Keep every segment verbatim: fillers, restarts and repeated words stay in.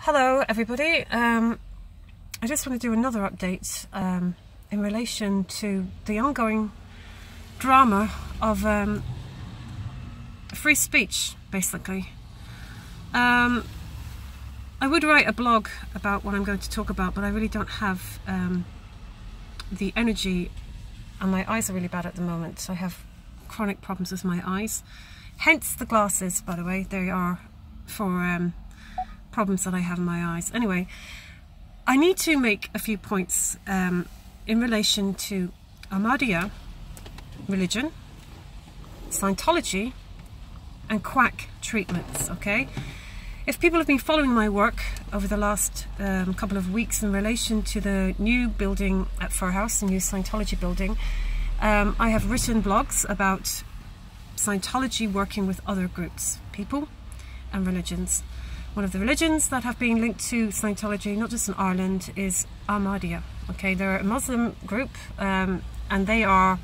Hello everybody, um, I just want to do another update um, in relation to the ongoing drama of um, free speech, basically. Um, I would write a blog about what I'm going to talk about, but I really don't have um, the energy, and my eyes are really bad at the moment. I have chronic problems with my eyes, hence the glasses, by the way. They are for um, problems that I have in my eyes. Anyway, I need to make a few points um, in relation to Ahmadiyya religion, Scientology, and quack treatments, okay? If people have been following my work over the last um, couple of weeks in relation to the new building at Fir House, the new Scientology building, um, I have written blogs about Scientology working with other groups, people and religions. One of the religions that have been linked to Scientology, not just in Ireland, is Ahmadiyya. Okay, they're a Muslim group, um, and they are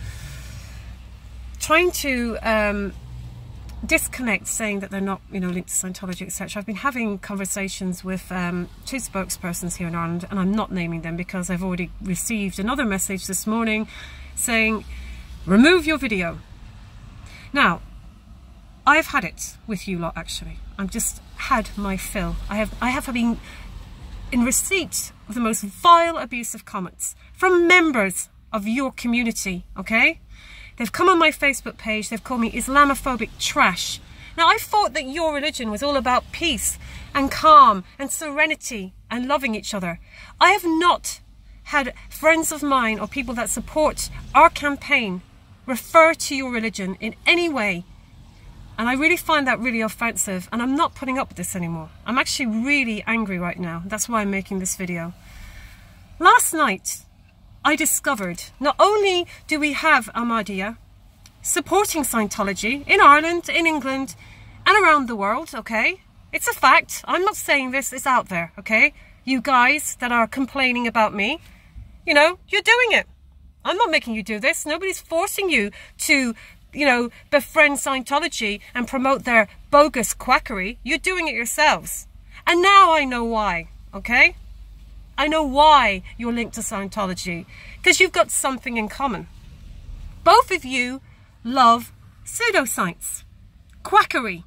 trying to um, disconnect, saying that they're not, you know, linked to Scientology, et cetera. I've been having conversations with um, two spokespersons here in Ireland, and I'm not naming them because I've already received another message this morning saying, remove your video. Now, I've had it with you lot, actually. I've just had my fill. I have, I have been in receipt of the most vile, abusive comments from members of your community, okay? They've come on my Facebook page, they've called me Islamophobic trash. Now, I thought that your religion was all about peace and calm and serenity and loving each other. I have not had friends of mine or people that support our campaign refer to your religion in any way. And I really find that really offensive, and I'm not putting up with this anymore. I'm actually really angry right now. That's why I'm making this video. Last night, I discovered not only do we have Ahmadiyya supporting Scientology in Ireland, in England, and around the world, okay? It's a fact. I'm not saying this, it's out there, okay? You guys that are complaining about me, you know, you're doing it. I'm not making you do this. Nobody's forcing you to, you know, befriend Scientology and promote their bogus quackery. You're doing it yourselves. And now I know why, okay? I know why you're linked to Scientology. Because you've got something in common. Both of you love pseudoscience, quackery,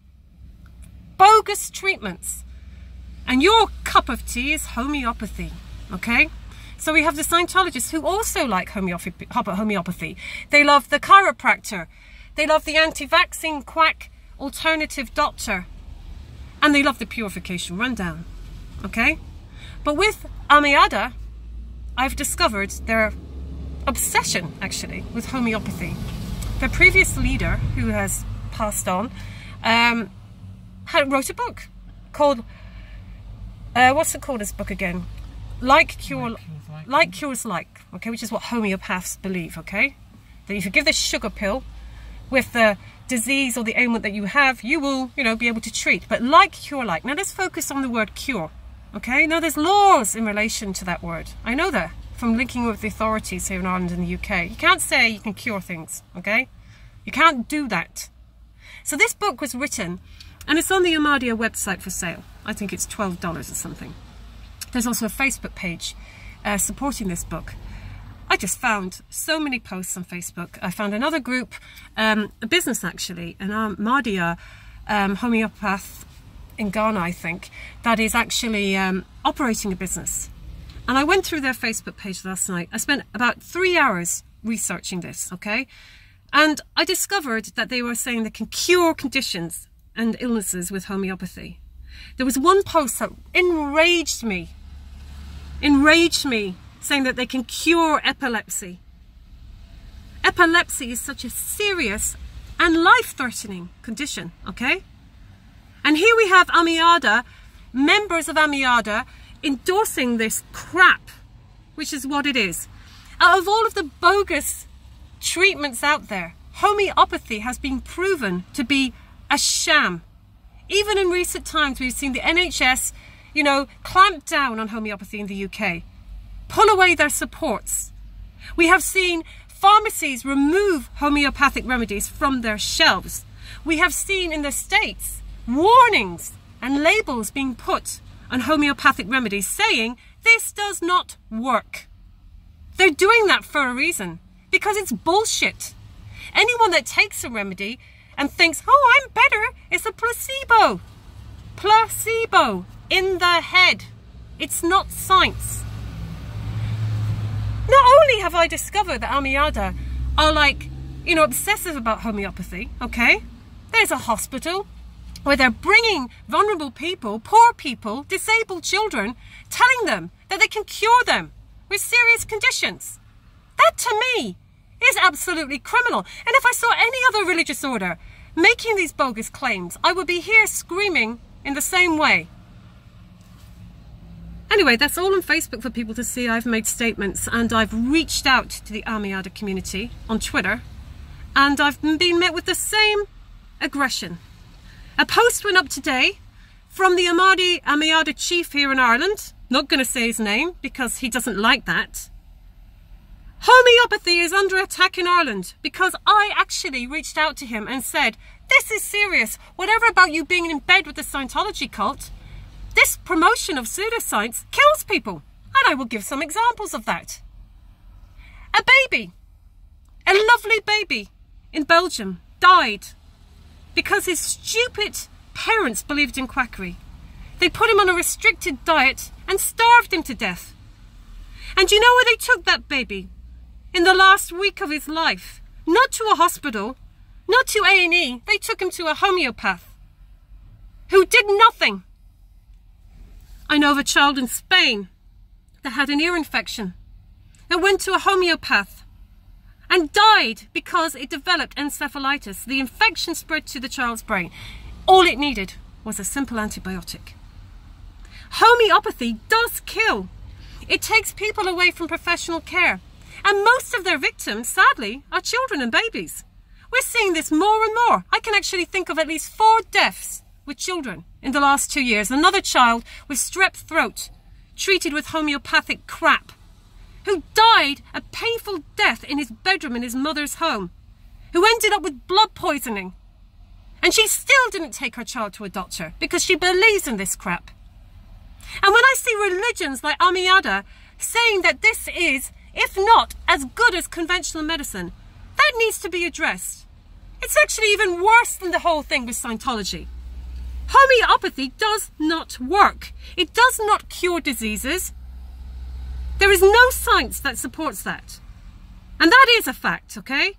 bogus treatments. And your cup of tea is homeopathy, okay? So we have the Scientologists who also like homeopathy. They love the chiropractor. They love the anti-vaccine quack alternative doctor. And they love the purification rundown. Okay? But with Ahmadiyya, I've discovered their obsession, actually, with homeopathy. Their previous leader, who has passed on, um, had, wrote a book called, uh, what's it called, this book again? Like, Cure... Like. Like cures like, okay, which is what homeopaths believe, okay? That if you give this sugar pill with the disease or the ailment that you have, you will, you know, be able to treat. But like, cure like. Now let's focus on the word cure, okay? Now there's laws in relation to that word. I know that from linking with the authorities here in Ireland and the U K. You can't say you can cure things, okay? You can't do that. So this book was written, and it's on the Ahmadiyya website for sale. I think it's twelve dollars or something. There's also a Facebook page Uh, supporting this book. I just found so many posts on Facebook. I found another group, um, a business actually, an Ahmadiyya um, homeopath in Ghana, I think, that is actually um, operating a business. And I went through their Facebook page last night. I spent about three hours researching this, okay? And I discovered that they were saying they can cure conditions and illnesses with homeopathy. There was one post that enraged me enraged me, saying that they can cure epilepsy. Epilepsy is such a serious and life-threatening condition, okay? And here we have Ahmadiyya, members of Ahmadiyya, endorsing this crap, which is what it is. Out of all of the bogus treatments out there, homeopathy has been proven to be a sham. Even in recent times, we've seen the N H S, you know, clamp down on homeopathy in the U K, pull away their supports. We have seen pharmacies remove homeopathic remedies from their shelves. We have seen in the States warnings and labels being put on homeopathic remedies saying this does not work. They're doing that for a reason, because it's bullshit. Anyone that takes a remedy and thinks, oh, I'm better, it's a placebo. Placebo in the head. It's not science. Not only have I discovered that Amiada are like, you know, obsessive about homeopathy, okay? There's a hospital where they're bringing vulnerable people, poor people, disabled children, telling them that they can cure them with serious conditions. That to me is absolutely criminal. And if I saw any other religious order making these bogus claims, I would be here screaming in the same way. Anyway, that's all on Facebook for people to see. I've made statements and I've reached out to the Amiada community on Twitter, and I've been met with the same aggression. A post went up today from the Amadi Amiada chief here in Ireland. Not going to say his name because he doesn't like that. Homeopathy is under attack in Ireland because I actually reached out to him and said, this is serious. Whatever about you being in bed with the Scientology cult, this promotion of pseudoscience kills people. And I will give some examples of that. A baby, a lovely baby in Belgium died because his stupid parents believed in quackery. They put him on a restricted diet and starved him to death. And you know where they took that baby? In the last week of his life. Not to a hospital, not to A and E. They took him to a homeopath who did nothing. I know of a child in Spain that had an ear infection and went to a homeopath and died because it developed encephalitis. The infection spread to the child's brain. All it needed was a simple antibiotic. Homeopathy does kill. It takes people away from professional care. And most of their victims, sadly, are children and babies. We're seeing this more and more. I can actually think of at least four deaths with children in the last two years. Another child with strep throat, treated with homeopathic crap, who died a painful death in his bedroom in his mother's home, who ended up with blood poisoning. And she still didn't take her child to a doctor because she believes in this crap. And when I see religions like Amiada saying that this is, if not as good as conventional medicine, that needs to be addressed. It's actually even worse than the whole thing with Scientology. Homeopathy does not work. It does not cure diseases. There is no science that supports that. And that is a fact, okay?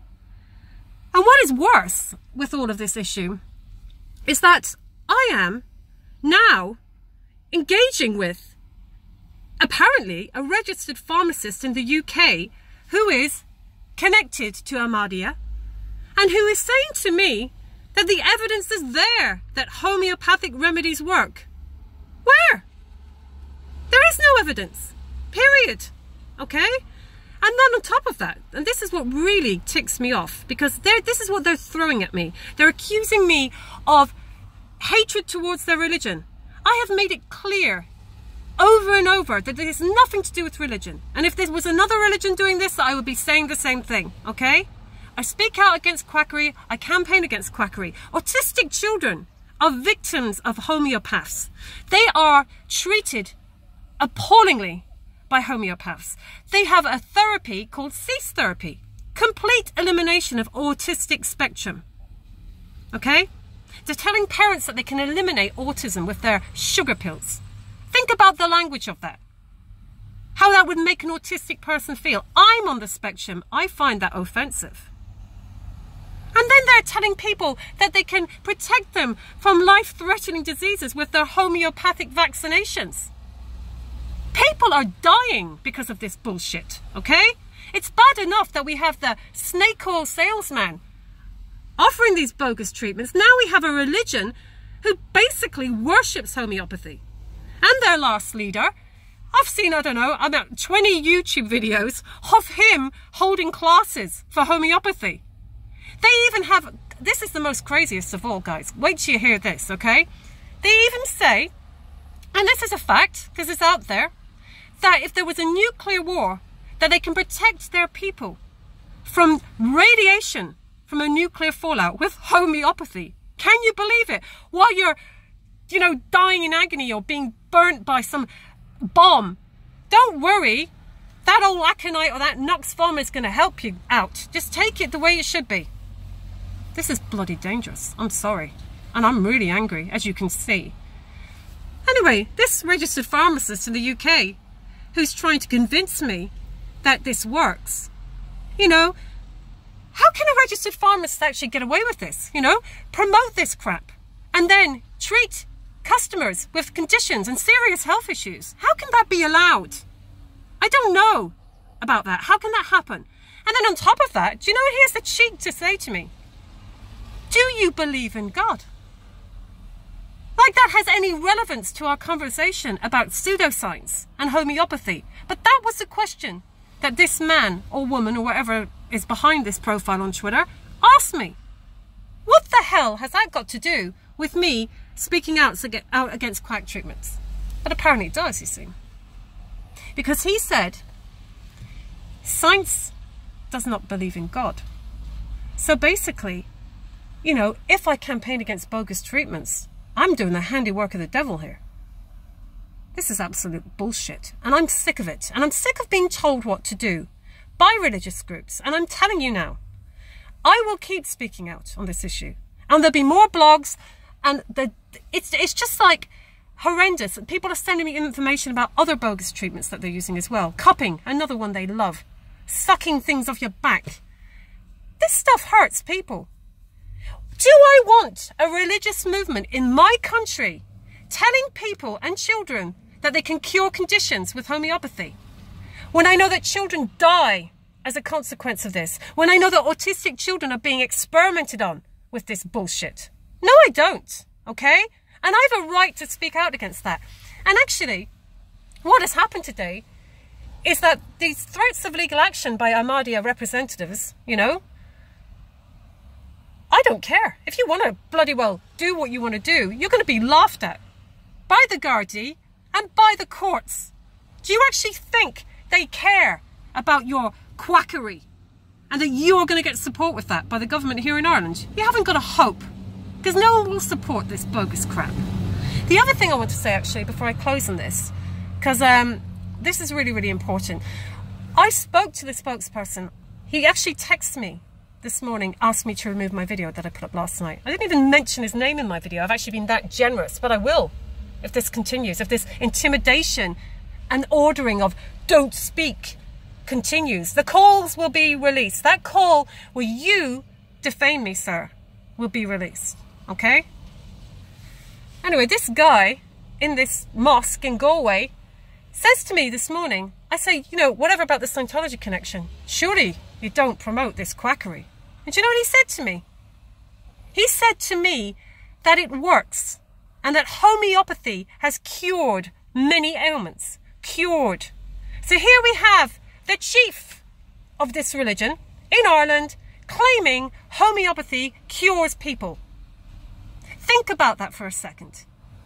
And what is worse with all of this issue is that I am now engaging with apparently a registered pharmacist in the U K who is connected to Ahmadiyya and who is saying to me that the evidence is there that homeopathic remedies work. Where? There is no evidence. Period. Okay? And then on top of that, and this is what really ticks me off, because this is what they're throwing at me. They're accusing me of hatred towards their religion. I have made it clear over and over that this has nothing to do with religion. And if there was another religion doing this, I would be saying the same thing, okay? I speak out against quackery. I campaign against quackery. Autistic children are victims of homeopaths. They are treated appallingly by homeopaths. They have a therapy called cease therapy. Complete elimination of autistic spectrum. Okay? They're telling parents that they can eliminate autism with their sugar pills. Think about the language of that. How that would make an autistic person feel. I'm on the spectrum. I find that offensive. And then they're telling people that they can protect them from life-threatening diseases with their homeopathic vaccinations. People are dying because of this bullshit, okay? It's bad enough that we have the snake oil salesman offering these bogus treatments. Now we have a religion who basically worships homeopathy. And their last leader, I've seen, I don't know, about twenty YouTube videos of him holding classes for homeopathy. They even have, this is the most craziest of all, guys. Wait till you hear this, okay? They even say, and this is a fact, because it's out there, that if there was a nuclear war, that they can protect their people from radiation from a nuclear fallout with homeopathy. Can you believe it? While you're you know, dying in agony or being burnt by some bomb. Don't worry. That old aconite or that Nux Vomica is going to help you out. Just take it the way it should be. This is bloody dangerous. I'm sorry. And I'm really angry, as you can see. Anyway, this registered pharmacist in the U K who's trying to convince me that this works, you know, how can a registered pharmacist actually get away with this? You know, promote this crap and then treat customers with conditions and serious health issues. How can that be allowed? I don't know about that. How can that happen? And then on top of that, do you know what he has the cheek to say to me? Do you believe in God? Like that has any relevance to our conversation about pseudoscience and homeopathy. But that was the question that this man or woman or whatever is behind this profile on Twitter asked me. What the hell has that got to do with me speaking out against quack treatments? But apparently it does, you see. Because he said, science does not believe in God. So basically, you know, if I campaign against bogus treatments, I'm doing the handiwork of the devil here. This is absolute bullshit. And I'm sick of it. And I'm sick of being told what to do by religious groups. And I'm telling you now, I will keep speaking out on this issue. And there'll be more blogs. And the, it's, it's just like horrendous. People are sending me information about other bogus treatments that they're using as well. Cupping, another one they love. Sucking things off your back. This stuff hurts people. Do I want a religious movement in my country telling people and children that they can cure conditions with homeopathy? When I know that children die as a consequence of this. When I know that autistic children are being experimented on with this bullshit. No, I don't. Okay? And I have a right to speak out against that. And actually, what has happened today is that these threats of legal action by Ahmadiyya representatives, you know, I don't care. If you want to bloody well do what you want to do, you're going to be laughed at by the Gardaí and by the courts. Do you actually think they care about your quackery and that you are going to get support with that by the government here in Ireland? You haven't got a hope, because no one will support this bogus crap. The other thing I want to say actually before I close on this, because um, this is really, really important. I spoke to the spokesperson. He actually texted me this morning, asked me to remove my video that I put up last night. I didn't even mention his name in my video. I've actually been that generous, but I will if this continues, if this intimidation and ordering of don't speak continues. The calls will be released. That call where you defame me, sir, will be released. Okay? Anyway, this guy in this mosque in Galway says to me this morning, I say, you know, whatever about the Scientology connection, surely you don't promote this quackery. And do you know what he said to me? He said to me that it works and that homeopathy has cured many ailments. Cured. So here we have the chief of this religion in Ireland claiming homeopathy cures people. Think about that for a second.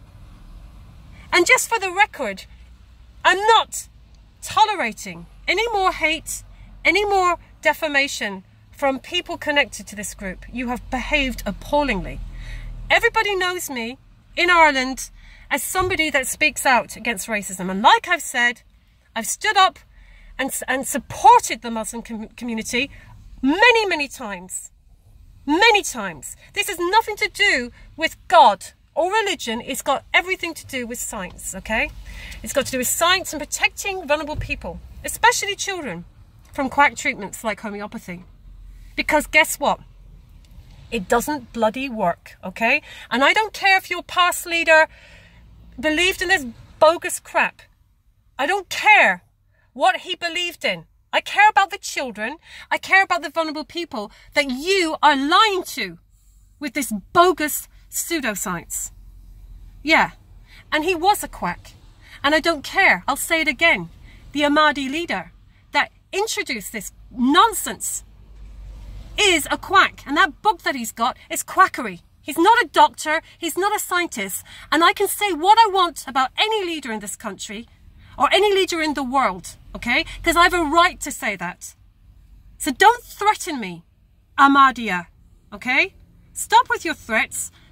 And just for the record, I'm not tolerating any more hate, any more defamation from people connected to this group. You have behaved appallingly. Everybody knows me in Ireland as somebody that speaks out against racism. And like I've said, I've stood up and, and supported the Muslim com community many, many times. Many times. This has nothing to do with God or religion. It's got everything to do with science, okay? It's got to do with science and protecting vulnerable people, especially children, from quack treatments like homeopathy. Because guess what? It doesn't bloody work, okay? And I don't care if your past leader believed in this bogus crap. I don't care what he believed in. I care about the children. I care about the vulnerable people that you are lying to with this bogus pseudoscience. Yeah, and he was a quack. And I don't care. I'll say it again. The Ahmadi leader that introduced this nonsense is a quack. And that book that he's got is quackery. He's not a doctor. He's not a scientist. And I can say what I want about any leader in this country or any leader in the world, okay? Because I have a right to say that. So don't threaten me, Ahmadiyya, okay? Stop with your threats,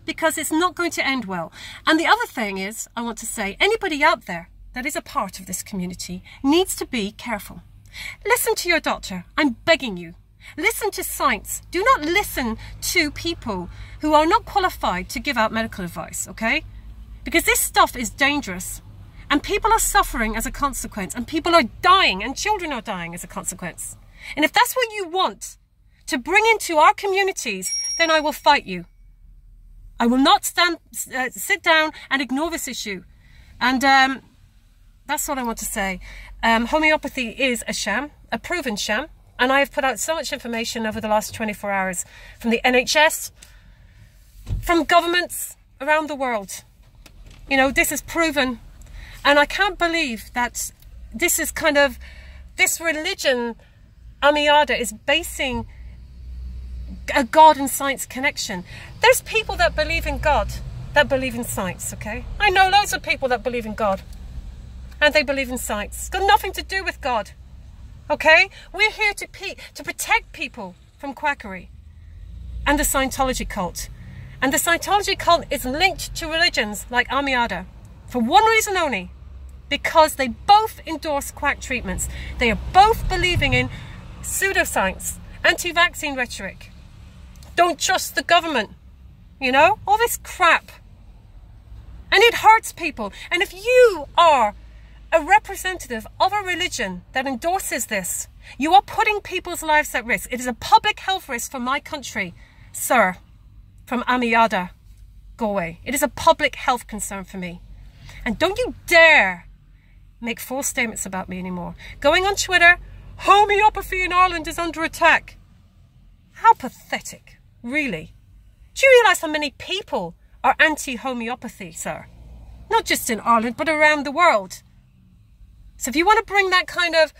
because it's not going to end well. And the other thing is, I want to say, anybody out there that is a part of this community needs to be careful. Listen to your doctor. I'm begging you. Listen to science. Do not listen to people who are not qualified to give out medical advice, okay? Because this stuff is dangerous. And people are suffering as a consequence. And people are dying. And children are dying as a consequence. And if that's what you want to bring into our communities, then I will fight you. I will not stand, uh, sit down and ignore this issue. And um, that's what I want to say. Um, homeopathy is a sham, a proven sham. And I have put out so much information over the last twenty-four hours from the N H S, from governments around the world. You know, this is proven. And I can't believe that this is kind of, this religion, Amiada, is basing a God and science connection. There's people that believe in God, that believe in science, okay? I know loads of people that believe in God. And they believe in science. It's got nothing to do with God. Okay? We're here to, pe to protect people from quackery and the Scientology cult. And the Scientology cult is linked to religions like Amiada for one reason only, because they both endorse quack treatments. They are both believing in pseudoscience, anti-vaccine rhetoric. Don't trust the government. You know? All this crap. And it hurts people. And if you are a representative of a religion that endorses this, you are putting people's lives at risk. It is a public health risk for my country, sir, from Amiada. Go away. It is a public health concern for me. And don't you dare make false statements about me anymore. Going on Twitter, homeopathy in Ireland is under attack. How pathetic, really. Do you realise how many people are anti-homeopathy, sir? Not just in Ireland, but around the world. So if you want to bring that kind of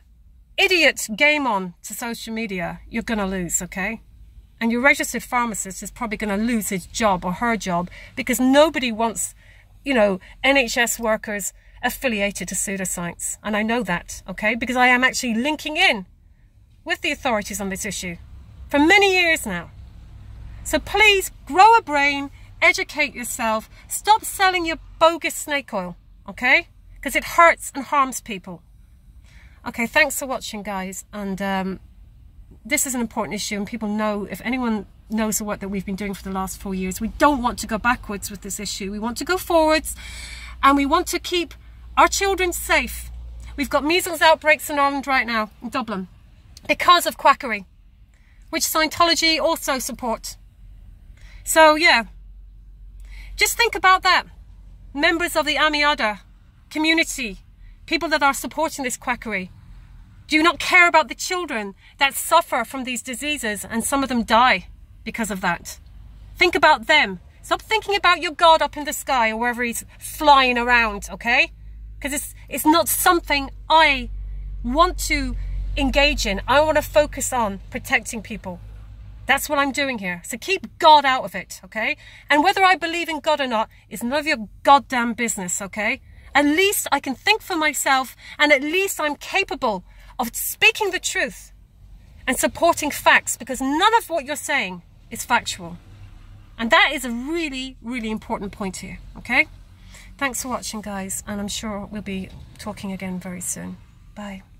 idiot game on to social media, you're going to lose, okay? And your registered pharmacist is probably going to lose his job or her job, because nobody wants, you know, N H S workers affiliated to pseudoscience. And I know that, okay? Because I am actually linking in with the authorities on this issue for many years now. So please grow a brain, educate yourself, stop selling your bogus snake oil, okay? Because it hurts and harms people. Okay, thanks for watching, guys. And um, this is an important issue, and people know, if anyone knows the work that we've been doing for the last four years, we don't want to go backwards with this issue. We want to go forwards, and we want to keep our children safe. We've got measles outbreaks in Ireland right now, in Dublin, because of quackery, which Scientology also support. So, yeah, just think about that. Members of the Amiada community, people that are supporting this quackery, do you not care about the children that suffer from these diseases, and some of them die because of that? Think about them. Stop thinking about your God up in the sky or wherever he's flying around, okay? Because it's, it's not something I want to engage in. I want to focus on protecting people. That's what I'm doing here. So keep God out of it, okay? And whether I believe in God or not is none of your goddamn business, okay? At least I can think for myself, and at least I'm capable of speaking the truth and supporting facts, because none of what you're saying is factual. And that is a really, really important point here, okay? Thanks for watching, guys, and I'm sure we'll be talking again very soon. Bye.